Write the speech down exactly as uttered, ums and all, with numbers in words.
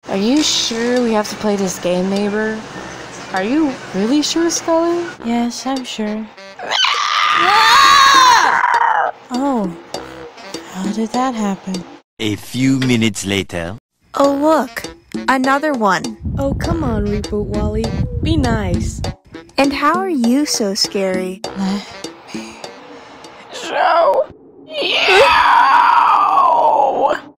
Are you sure we have to play this game, neighbor? Are you really sure, Skully? Yes, I'm sure. Oh, how did that happen? A few minutes later. Oh look, another one. Oh, come on, Reboot Wally. Be nice. And how are you so scary? Let me So, yeah!